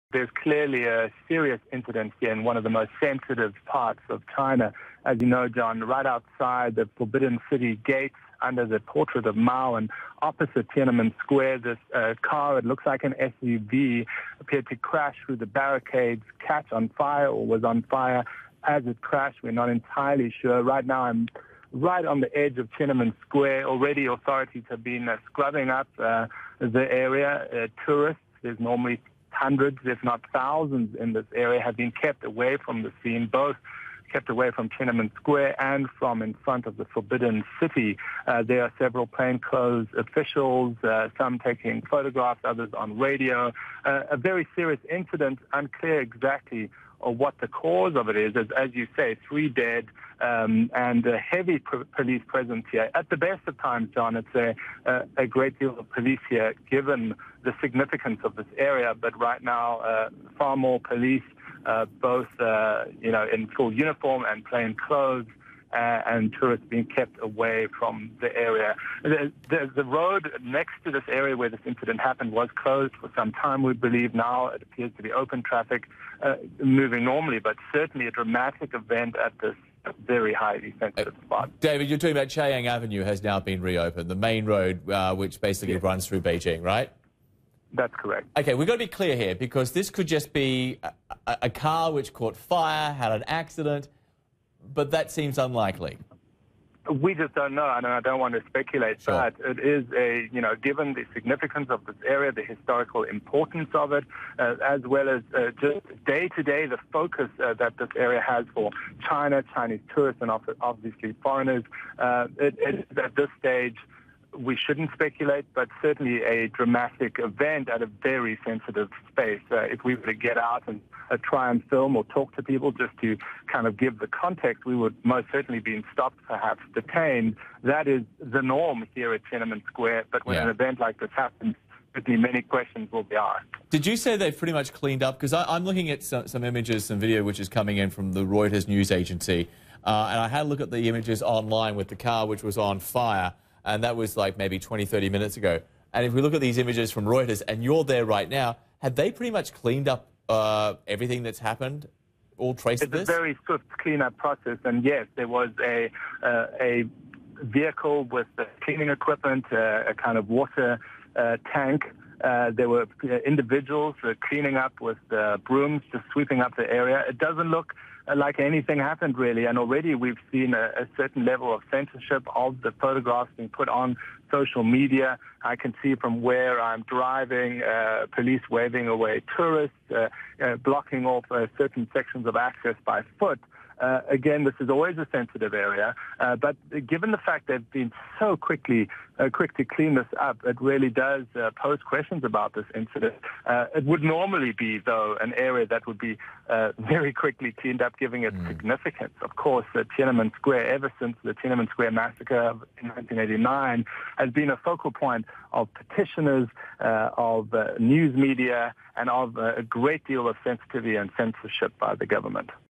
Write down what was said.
There's clearly a serious incident here in one of the most sensitive parts of China. As you know, John, right outside the Forbidden City gates under the portrait of Mao and opposite Tiananmen Square, this car, it looks like an SUV, appeared to crash through the barricades, catch on fire or was on fire as it crashed. We're not entirely sure. Right now I'm right on the edge of Tiananmen Square. Already authorities have been scrubbing up the area. Tourists, there's normally hundreds, if not thousands in this area, have been kept away from the scene, both kept away from Tiananmen Square and from in front of the Forbidden City. There are several plainclothes officials, some taking photographs, others on radio. A very serious incident, unclear exactly what the cause of it is. As you say, 3 dead and a heavy police presence here. At the best of times, John, it's a great deal of police here, given the significance of this area. But right now, far more police, both in full uniform and plain clothes, and tourists being kept away from the area. The road next to this area where this incident happened was closed for some time, we believe. Now it appears to be open traffic, moving normally, but certainly a dramatic event at this very highly sensitive spot. David, you're talking about Chaoyang Avenue has now been reopened, the main road which basically runs through Beijing, right? That's correct. Okay, we've got to be clear here, because this could just be a car which caught fire, had an accident, but that seems unlikely. We just don't know, and I don't want to speculate, Sure. but it is given the significance of this area, the historical importance of it, as well as just day-to-day, the focus that this area has for China, Chinese tourists, and obviously foreigners. It is at this stage, we shouldn't speculate, but certainly a dramatic event at a very sensitive space. If we were to get out and try and film or talk to people just to kind of give the context, we would most certainly be stopped, perhaps detained. That is the norm here at Tiananmen Square, but when an event like this happens, certainly many questions will be asked. Did you say they've pretty much cleaned up? Because I'm looking at some images, some video which is coming in from the Reuters news agency, and I had a look at the images online with the car which was on fire, and that was like maybe 20, 30 minutes ago. And if we look at these images from Reuters, and you're there right now, have they pretty much cleaned up everything that's happened? All trace of this? It's a very swift cleanup process, and yes, there was a vehicle with cleaning equipment, a kind of water tank. There were individuals cleaning up with brooms, just sweeping up the area. It doesn't look like anything happened, really, and already we've seen a certain level of censorship of the photographs being put on social media. I can see from where I'm driving, police waving away tourists, blocking off certain sections of access by foot. Again, this is always a sensitive area, but given the fact they've been so quick to clean this up, it really does pose questions about this incident. It would normally be, though, an area that would be very quickly cleaned up, giving it significance. Of course, Tiananmen Square, ever since the Tiananmen Square massacre in 1989, has been a focal point of petitioners, of news media, and of a great deal of sensitivity and censorship by the government.